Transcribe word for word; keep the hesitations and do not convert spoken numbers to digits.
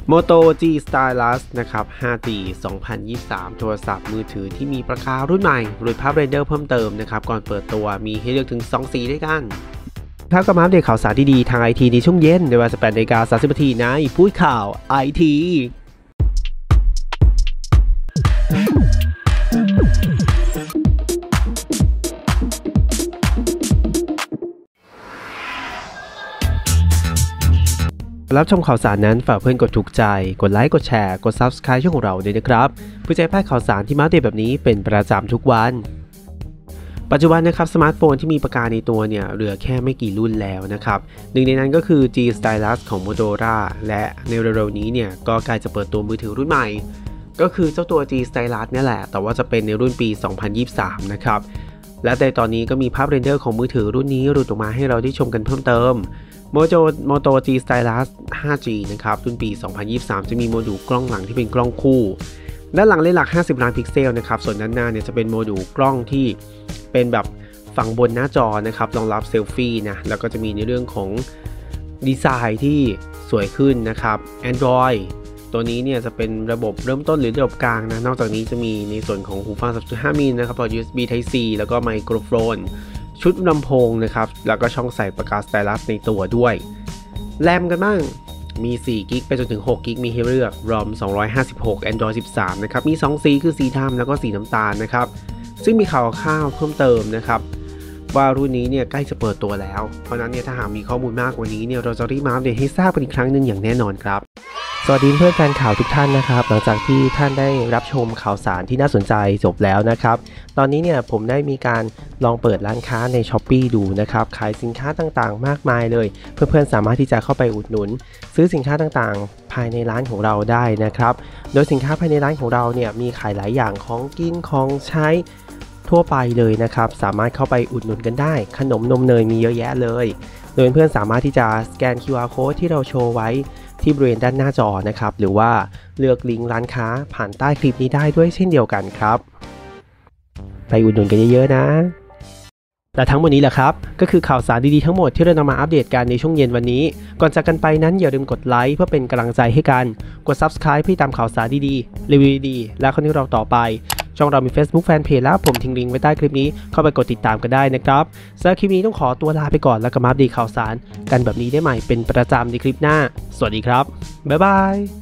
Moto G Stylus นะครับ ไฟว์จี สองพันยี่สิบสาม โทรศัพท์มือถือที่มีราคารุ่นใหม่รวมภาพเรนเดอร์เพิ่มเติมนะครับก่อนเปิดตัวมีให้เลือกถึงสองสีด้วยกันถ้าก็มาอัปเดตข่าวสารดีๆทาง ไอ ที ในช่วงเย็นในเวลา สิบแปดนาฬิกาสามสิบนาทีในพูดข่าว ไอ ทีรับชมข่าวสารนั้นฝากเพื่อนกดถูกใจกดไลค์กดแชร์กด ซับสไครบ์ ช่องของเราด้วยนะครับเพื่อจะให้พลาดข่าวสารที่มาอัปเดตแบบนี้เป็นประจำทุกวันปัจจุบันนะครับสมาร์ทโฟนที่มีปากกาในตัวเนี่ยเหลือแค่ไม่กี่รุ่นแล้วนะครับหนึ่งในนั้นก็คือ G Stylus ของ Motorola และในเร็วๆนี้เนี่ยก็ใกล้จะเปิดตัวมือถือรุ่นใหม่ก็คือเจ้าตัว G Stylus นี่แหละแต่ว่าจะเป็นในรุ่นปี สองพันยี่สิบสาม นะครับและในตอนนี้ก็มีภาพเรนเดอร์ของมือถือรุ่นนี้หลุดออกมาให้เราได้ชมกันเพิ่มเติมMoto Moto G Stylus ไฟว์จี นะครับรุ่นปี สองพันยี่สิบสาม จะมีโมดูลกล้องหลังที่เป็นกล้องคู่ด้านหลังเลนส์หลักห้าสิบล้านพิกเซลนะครับส่วนด้านหน้าเนี่ยจะเป็นโมดูลกล้องที่เป็นแบบฝั่งบนหน้าจอนะครับรองรับเซลฟี่นะแล้วก็จะมีในเรื่องของดีไซน์ที่สวยขึ้นนะครับ Android ตัวนี้เนี่ยจะเป็นระบบเริ่มต้นหรือระบบกลางนะนอกจากนี้จะมีในส่วนของหูฟัง สามจุดห้า มิลลิเมตรนะครับพอร์ต ยู เอส บี Type C แล้วก็ไมโครโฟนชุดลำโพงนะครับแล้วก็ช่องใส่ปากกาสไตลัสในตัวด้วยแรมกันบ้างมีสี่กิกไปจนถึงหกกิกมีให้เลือก รอม สองร้อยห้าสิบหก Android สิบสามนะครับมีสองสีคือสีดำแล้วก็สีน้ำตาลนะครับซึ่งมีข่าวข่าวเพิ่มเติมนะครับว่ารุ่นนี้เนี่ยใกล้จะเปิดตัวแล้วเพราะนั้นเนี่ยถ้าหากมีข้อมูลมากกว่านี้เนี่ยเราจะรีบมาอัปเดตให้ทราบกันอีกครั้งหนึ่งอย่างแน่นอนครับสวัสดีเพื่อนแฟนข่าวทุกท่านนะครับหลังจากที่ท่านได้รับชมข่าวสารที่น่าสนใจจบแล้วนะครับตอนนี้เนี่ยผมได้มีการลองเปิดร้านค้าใน Shopee ดูนะครับขายสินค้าต่างๆมากมายเลยเพื่อนๆสามารถที่จะเข้าไปอุดหนุนซื้อสินค้าต่างๆภายในร้านของเราได้นะครับโดยสินค้าภายในร้านของเราเนี่ยมีขายหลายอย่างของกินของใช้ทั่วไปเลยนะครับสามารถเข้าไปอุดหนุนกันได้ขนมนมเนยมีเยอะแยะเลยโดยเพื่อนสามารถที่จะสแกน คิว อาร์ Code ที่เราโชว์ไว้ที่บริเวณด้านหน้าจอนะครับหรือว่าเลือกลิงก์ร้านค้าผ่านใต้คลิปนี้ได้ด้วยเช่นเดียวกันครับไปอุดหนุนกันเยอะๆนะและทั้งหมดนี้แหละครับก็คือข่าวสารดีๆทั้งหมดที่เรานำมาอัปเดตกันในช่วงเย็นวันนี้ก่อนจากกันไปนั้นอย่าลืมกดไลค์เพื่อเป็นกำลังใจให้กันกด ซับสไครบ์ เพื่อตามข่าวสารดีๆรีวิวดีๆและคอนเทนต์เราต่อไปช่องเรามี Facebook Fanpage แล้วผมทิ้งลิงก์ไว้ใต้คลิปนี้เข้าไปกดติดตามกันได้นะครับสำหรับคลิปนี้ต้องขอตัวลาไปก่อนแล้วก็มาอัปเดตข่าวสารกันแบบนี้ได้ใหม่เป็นประจำในคลิปหน้าสวัสดีครับบ๊ายบาย